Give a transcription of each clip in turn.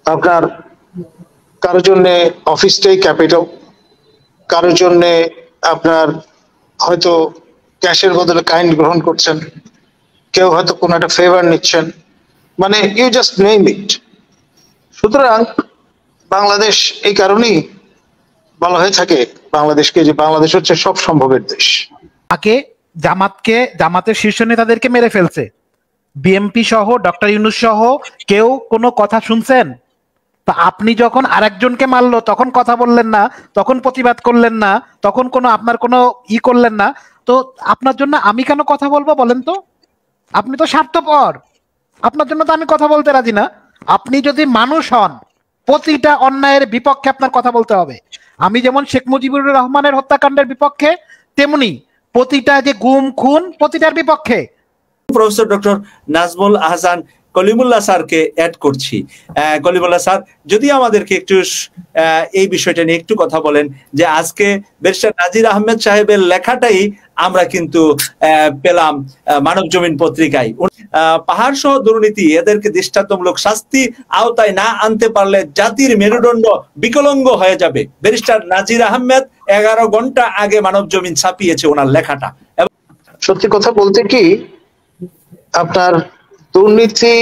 আপনার কারোর জন্য অফিসটাই ক্যাপিটাল, কারোর জন্য আপনার হয়তো ক্যাশের বদলে কাইন্ড গ্রহণ করছেন, কেউ হয়তো কোনো একটা ফেভার নিচ্ছেন, মানে ইউ জাস্ট নেম ইট। সুতরাং বাংলাদেশ এই কারণেই বলা হয়ে থাকে বাংলাদেশকে যে বাংলাদেশ হচ্ছে সব সম্ভবের দেশ। আগে জামাতের শীর্ষ নেতাদেরকে মেরে ফেলছে, বিএমপি সহ ডক্টর ইউনূস সহ কেউ কোনো কথা শুনছেন? তা আপনি যখন আরেকজনকে মারলো তখন কথা বললেন না, তখন প্রতিবাদ করলেন না, তখন কোনো আপনার কোনো করলেন না। তো আপনার জন্য আমি কেন কথা বলবো বলেন তো? আপনি তো স্বার্থপর, আপনার জন্য তো আমি কথা বলতে রাজি না। আপনি যদি মানুষ হন, প্রতিটা অন্যায়ের বিপক্ষে আপনার কথা বলতে হবে। আমি যেমন শেখ মুজিবুর রহমানের হত্যাকাণ্ডের বিপক্ষে, তেমনি প্রতিটা যে গুম খুন প্রতিটার বিপক্ষে। প্রফেসর ডক্টর নাজমুল আহসান কলিমুল্লাহ স্যারকে অ্যাড করছি। কলিমুল্লাহ স্যার, যদি আমাদেরকে একটু এই বিষয়টা নিয়ে একটু কথা বলেন যে আজকে ব্যারিস্টার নাজির আহমেদ সাহেবের লেখাটাই আমরা কিন্তু পেলাম মানব জমিন পত্রিকায়। পাহাড় সহ দুর্নীতি এদেরকে দৃষ্টান্তমূলক শাস্তি আওতায় না আনতে পারলে জাতির মেরুদণ্ড বিকলাঙ্গ হয়ে যাবে। ব্যারিস্টার নাজির আহমেদ 11 ঘন্টা আগে মানব জমিন ছাপিয়েছে ওনার লেখাটা। সত্যি কথা বলতে কি, আপনার দুর্নীতি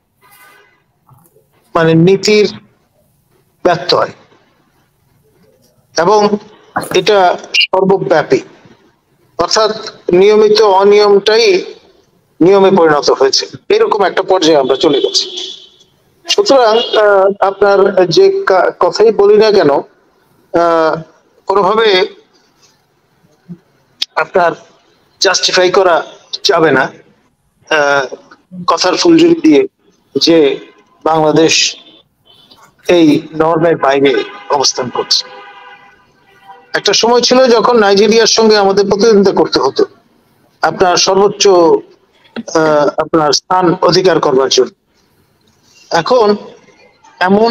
মানে নীতির ব্যত্যয়, এবং এটা সর্বব্যাপী, অর্থাৎ নিয়মিত অনিয়মটাই নিয়মে পরিণত হয়েছে, এরকম একটা পর্যায়ে আমরা চলে গেছি। সুতরাং আপনার যে কথাই বলি না কেন, কোনোভাবে আপনার জাস্টিফাই করা যাবে না কথার ফুলঝুরি দিয়ে যে বাংলাদেশ এই নর্মের বাইরে অবস্থান করছে। একটা সময় ছিল যখন নাইজেরিয়ার সঙ্গে আমাদের প্রতিদ্বন্দ্বিতা করতে হতো আপনার সর্বোচ্চ আপনার স্থান অধিকার করবার জন্য। এখন এমন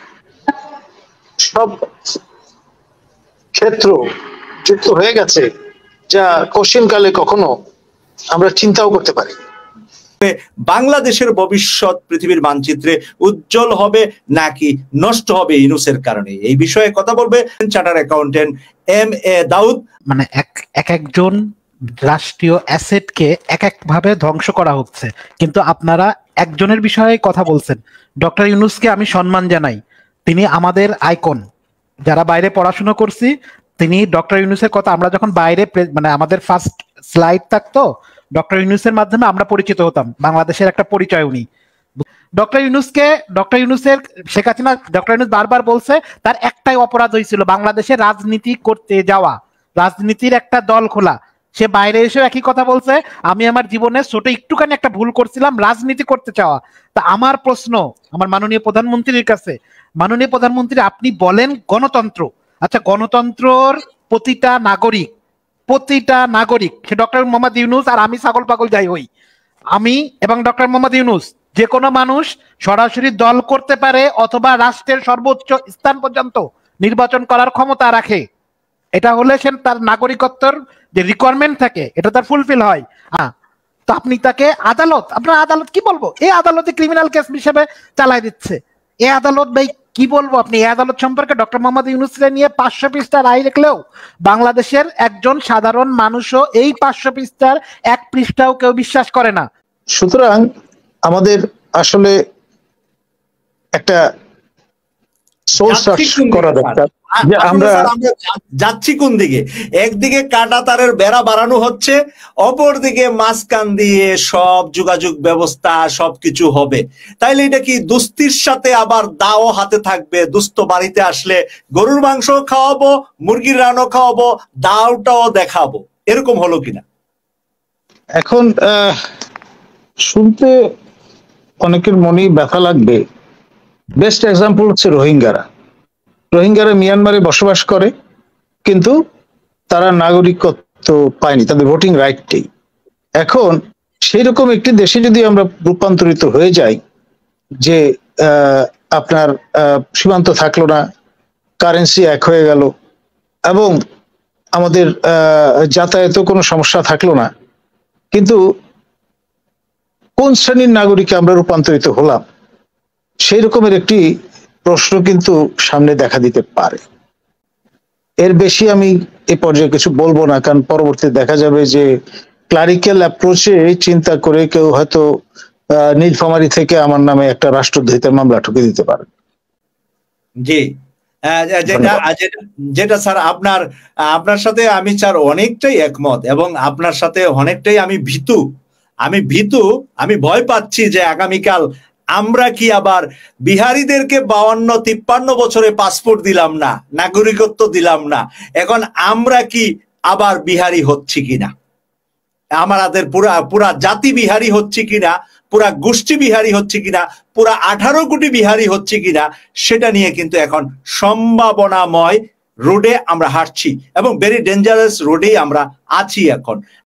সব ক্ষেত্র যুক্ত হয়ে গেছে যা কঠিনকালে কখনো আমরা চিন্তাও করতে পারি। বাংলাদেশের ভবিষ্যৎ পৃথিবীর মানচিত্রে উজ্জ্বল হবে নাকি নষ্ট হবে ইউনূসের কারণে, এই বিষয়ে কথা বলবে চার্টার্ড অ্যাকাউন্টেন্ট MA দাউদ। মানে একজন রাষ্ট্রীয় অ্যাসেটকে এক ভাবে ধ্বংস করা হচ্ছে, কিন্তু আপনারা একজনের বিষয়ে কথা বলছেন। ডক্টর ইউনূসকে আমি সম্মান জানাই, তিনি আমাদের আইকন। যারা বাইরে পড়াশোনা করছি, তিনি ডক্টর ইউনূসের কথা আমরা যখন বাইরে মানে আমাদের ফার্স্ট স্লাইড থাকতো, ডক্টর ইউনূসের মাধ্যমে আমরা পরিচিত হতাম, বাংলাদেশের একটা পরিচয় উনি। ডক্টর ইউনূসের শেখ হাসিনা, ডক্টর ইউনূস বারবার বলছে তার একটাই অপরাধ হয়েছিল বাংলাদেশে রাজনীতি করতে যাওয়া, রাজনীতির একটা দল খোলা। সে বাইরে এসেও একই কথা বলছে, আমি আমার জীবনে ছোট একটুখানি একটা ভুল করছিলাম, রাজনীতি করতে চাওয়া। তা আমার প্রশ্ন আমার মাননীয় প্রধানমন্ত্রীর কাছে, মাননীয় প্রধানমন্ত্রী আপনি বলেন গণতন্ত্র, আচ্ছা গণতন্ত্রর প্রতিটা নাগরিক সে ডক্টর মোহাম্মদ ইউনূস আর আমি ছাগল পাগল যাই হই, আমি এবং ডক্টর মোহাম্মদ ইউনূস, যে কোনো মানুষ সরাসরি দল করতে পারে অথবা রাষ্ট্রের সর্বোচ্চ স্থান পর্যন্ত নির্বাচন করার ক্ষমতা রাখে। এটা হলে সে তার নাগরিকত্বের যে রিকোয়ারমেন্ট থাকে এটা তার ফুলফিল হয়। তো আপনি তাকে আপনার আদালত কি বলবো, এই আদালতে ক্রিমিনাল কেস হিসেবে চালাই দিচ্ছে। এই আদালত ভাই কি বলবো, আপনি এই আদালত সম্পর্কে ডক্টর মোহাম্মদ ইউনূসকে নিয়ে 500 পৃষ্ঠা রায় লিখলেও বাংলাদেশের একজন সাধারণ মানুষও এই 500 পৃষ্ঠার 1 পৃষ্ঠাও কেউ বিশ্বাস করে না। সুতরাং আমাদের আসলে একটা করা দরকার যে আমরা যাচ্ছি কোন দিকে। একদিকে কাঁটা তারের বেড়া বাড়ানো হচ্ছে, অপর দিকে মাঝখান দিয়ে সব যোগাযোগ ব্যবস্থা সবকিছু হবে। তাইলে এটা কি দুস্তির সাথে আবার দাও হাতে থাকবে? দুস্থ বাড়িতে আসলে গরুর মাংস খাওয়াবো, মুরগির রানও খাওয়াবো, দাওটাও দেখাবো, এরকম হলো কিনা? এখন শুনতে অনেকের মনেই ব্যথা লাগবে। বেস্ট এক্সাম্পল হচ্ছে রোহিঙ্গারা মিয়ানমারে বসবাস করে, কিন্তু তারা নাগরিকত্ব পায়নি, তাদের ভোটিং রাইটটাই। এখন সেই রকম একটি দেশে যদি আমরা রূপান্তরিত হয়ে যাই যে আপনার সীমান্ত থাকলো না, কারেন্সি এক হয়ে গেল, এবং আমাদের যাতায়াতে কোনো সমস্যা থাকলো না, কিন্তু কোন শ্রেণীর নাগরিকে আমরা রূপান্তরিত হলাম সেই রকমের একটি প্রশ্ন কিন্তু সামনে দেখা দিতে পারে। এর বেশি আমি এ পর্যায়ে কিছু বলবো না, কারণ পরবর্তীতে দেখা যাবে যে ক্লারিক্যাল অ্যাপ্রোচে চিন্তা করে কেউ হয়তো নীলফামারী থেকে আমার নামে একটা রাষ্ট্রদ্রোহিতার মামলা ঠুকে দিতে পারে। জি, যেটা স্যার আপনার সাথে আমি স্যার অনেকটাই একমত, এবং আপনার সাথে অনেকটাই আমি ভয় পাচ্ছি যে আগামীকাল আমরা কি আবার বিহারীদেরকে 52-53 বছরে পাসপোর্ট দিলাম না, নাগরিকত্ব দিলাম না, এখন আমরা কি আবার বিহারি হচ্ছি কিনা, আমাদের পুরা জাতি বিহারি হচ্ছে কিনা, পুরা গোষ্ঠী বিহারি হচ্ছে কিনা, পুরা 18 কোটি বিহারি হচ্ছে কিনা, সেটা নিয়ে কিন্তু এখন সম্ভাবনাময় রোডে আমরা হাঁটছি, এবং ভেরি ডেঞ্জারাস রোডেই আমরা আছি এখন।